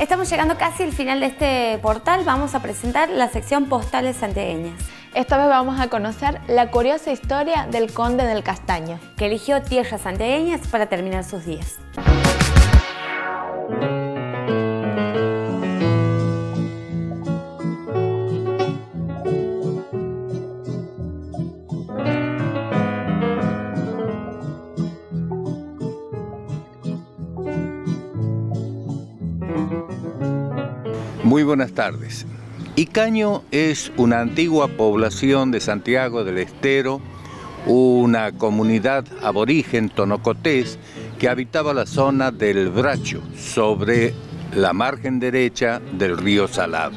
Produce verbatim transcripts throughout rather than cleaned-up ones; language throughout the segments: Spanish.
Estamos llegando casi al final de este portal. Vamos a presentar la sección Postales Santiagueñas. Esta vez vamos a conocer la curiosa historia del Conde del Castaño, que eligió tierras santiagueñas para terminar sus días. Muy buenas tardes. Icaño es una antigua población de Santiago del Estero, una comunidad aborigen tonocotés que habitaba la zona del Bracho, sobre la margen derecha del río Salado.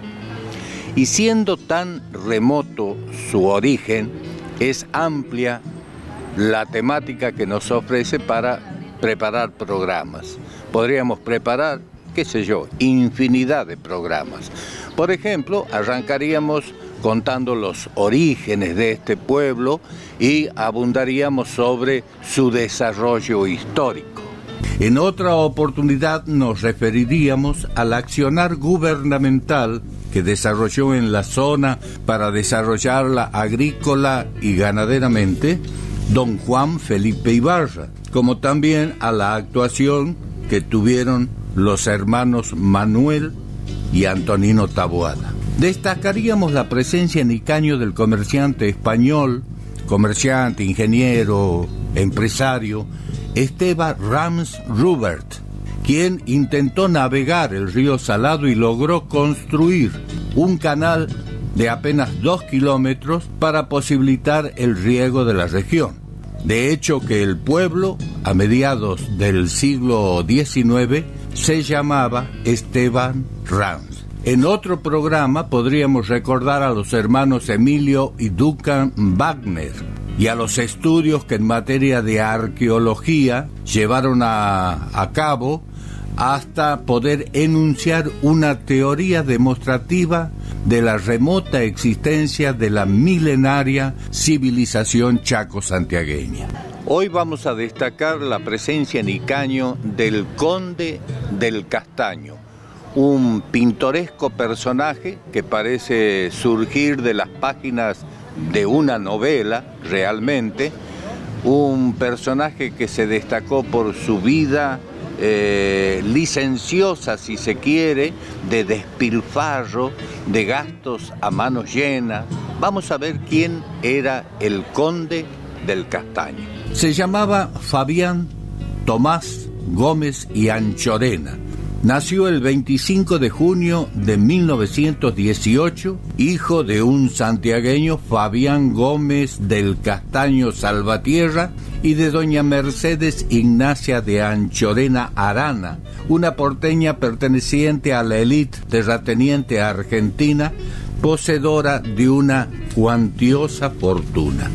Y siendo tan remoto su origen, es amplia la temática que nos ofrece para preparar programas. Podríamos preparar, qué sé yo, infinidad de programas. Por ejemplo, arrancaríamos contando los orígenes de este pueblo y abundaríamos sobre su desarrollo histórico. En otra oportunidad nos referiríamos al accionar gubernamental que desarrolló en la zona para desarrollarla agrícola y ganaderamente don Juan Felipe Ibarra, como también a la actuación que tuvieron los hermanos Manuel y Antonino Taboada. Destacaríamos la presencia en Icaño del comerciante español, comerciante, ingeniero, empresario, Esteban Rams Rubert, quien intentó navegar el río Salado y logró construir un canal de apenas dos kilómetros para posibilitar el riego de la región. De hecho, que el pueblo, a mediados del siglo diecinueve, se llamaba Esteban Rams. En otro programa podríamos recordar a los hermanos Emilio y Duncan Wagner y a los estudios que en materia de arqueología llevaron a, a cabo hasta poder enunciar una teoría demostrativa de la remota existencia de la milenaria civilización chaco-santiagueña. Hoy vamos a destacar la presencia en Icaño del Conde del Castaño, un pintoresco personaje que parece surgir de las páginas de una novela realmente, un personaje que se destacó por su vida eh, licenciosa, si se quiere, de despilfarro, de gastos a manos llenas. Vamos a ver quién era el Conde del Castaño. Se llamaba Fabián Tomás Gómez y Anchorena. Nació el veinticinco de junio de mil novecientos dieciocho, hijo de un santiagueño, Fabián Gómez del Castaño Salvatierra, y de doña Mercedes Ignacia de Anchorena Arana, una porteña perteneciente a la élite terrateniente argentina, poseedora de una cuantiosa fortuna.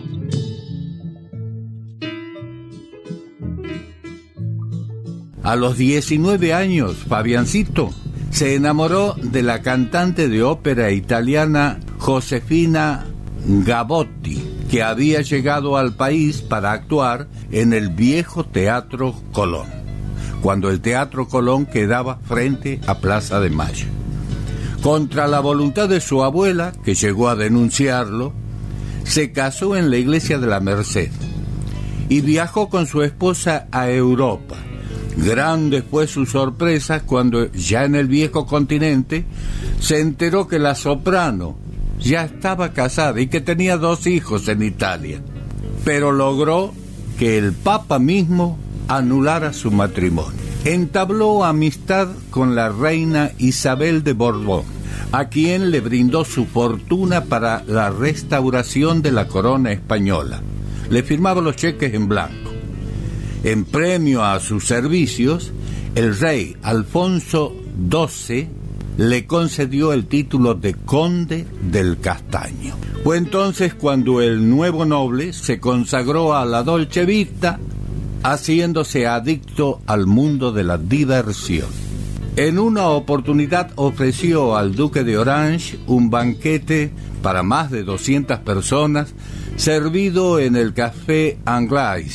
A los diecinueve años, Fabiancito se enamoró de la cantante de ópera italiana Josefina Gavotti, que había llegado al país para actuar en el viejo Teatro Colón, cuando el Teatro Colón quedaba frente a Plaza de Mayo. Contra la voluntad de su abuela, que llegó a denunciarlo, se casó en la iglesia de la Merced y viajó con su esposa a Europa. Grande fue su sorpresa cuando, ya en el viejo continente, se enteró que la soprano ya estaba casada y que tenía dos hijos en Italia. Pero logró que el Papa mismo anulara su matrimonio. Entabló amistad con la reina Isabel de Borbón, a quien le brindó su fortuna para la restauración de la corona española. Le firmaba los cheques en blanco. En premio a sus servicios, el rey Alfonso doce le concedió el título de Conde del Castaño. Fue entonces cuando el nuevo noble se consagró a la dolce vita, haciéndose adicto al mundo de la diversión. En una oportunidad ofreció al duque de Orange un banquete para más de doscientas personas, servido en el Café Anglais,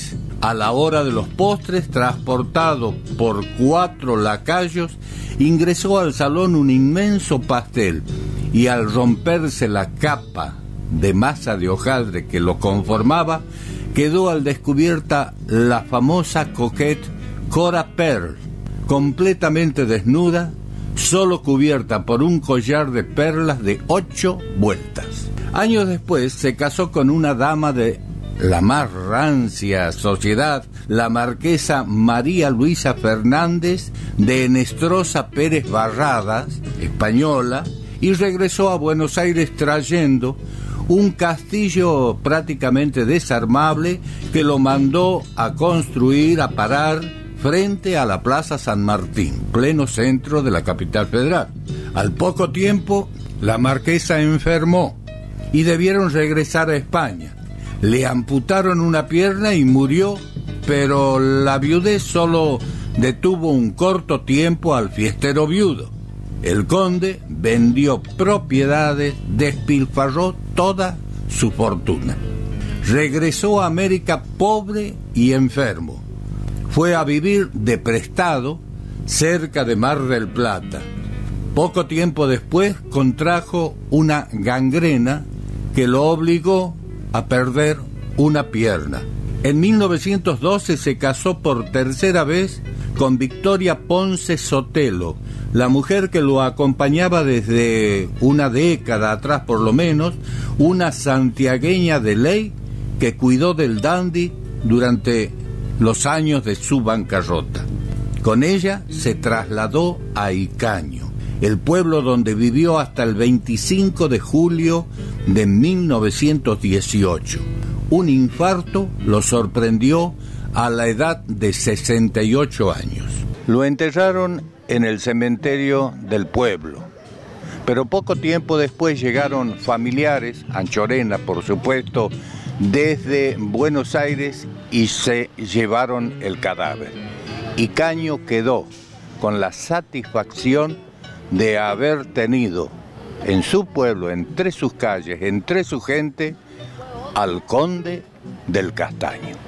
a la hora de los postres, transportado por cuatro lacayos, ingresó al salón un inmenso pastel y al romperse la capa de masa de hojaldre que lo conformaba, quedó al descubierta la famosa coquette Cora Pearl, completamente desnuda, solo cubierta por un collar de perlas de ocho vueltas. Años después se casó con una dama de la más rancia sociedad, la marquesa María Luisa Fernández de Enestrosa Pérez Barradas, española, y regresó a Buenos Aires trayendo un castillo prácticamente desarmable que lo mandó a construir, a parar frente a la Plaza San Martín, pleno centro de la capital federal. Al poco tiempo, la marquesa enfermó y debieron regresar a España. Le amputaron una pierna y murió, pero la viudez solo detuvo un corto tiempo al fiestero viudo. El conde vendió propiedades, despilfarró toda su fortuna. Regresó a América pobre y enfermo. Fue a vivir de prestado cerca de Mar del Plata. Poco tiempo después contrajo una gangrena que lo obligó a perder una pierna. En mil novecientos doce se casó por tercera vez con Victoria Ponce Sotelo, la mujer que lo acompañaba desde una década atrás por lo menos, una santiagueña de ley que cuidó del dandy durante los años de su bancarrota. Con ella se trasladó a Icaño, el pueblo donde vivió hasta el veinticinco de julio de mil novecientos dieciocho. Un infarto lo sorprendió a la edad de sesenta y ocho años. Lo enterraron en el cementerio del pueblo, pero poco tiempo después llegaron familiares, Anchorena por supuesto, desde Buenos Aires y se llevaron el cadáver. Icaño quedó con la satisfacción de haber tenido en su pueblo, entre sus calles, entre su gente, al conde del Castaño.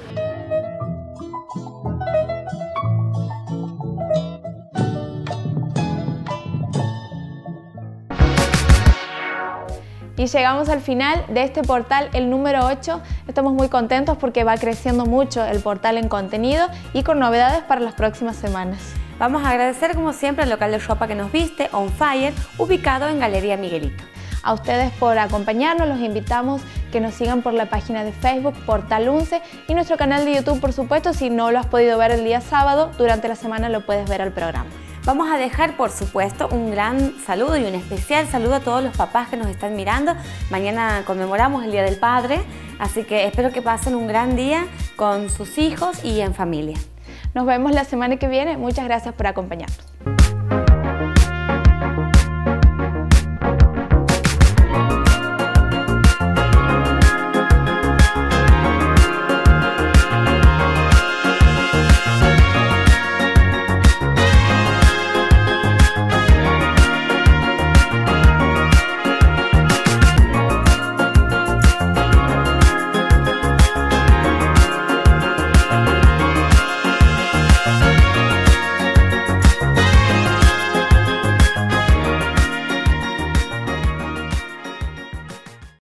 Y llegamos al final de este portal, el número ocho. Estamos muy contentos porque va creciendo mucho el portal en contenido y con novedades para las próximas semanas. Vamos a agradecer como siempre al local de ropa que nos viste, On Fire, ubicado en Galería Miguelito. A ustedes por acompañarnos, los invitamos que nos sigan por la página de Facebook Portal once y nuestro canal de YouTube, por supuesto. Si no lo has podido ver el día sábado, durante la semana lo puedes ver al programa. Vamos a dejar, por supuesto, un gran saludo y un especial saludo a todos los papás que nos están mirando. Mañana conmemoramos el Día del Padre, así que espero que pasen un gran día con sus hijos y en familia. Nos vemos la semana que viene. Muchas gracias por acompañarnos.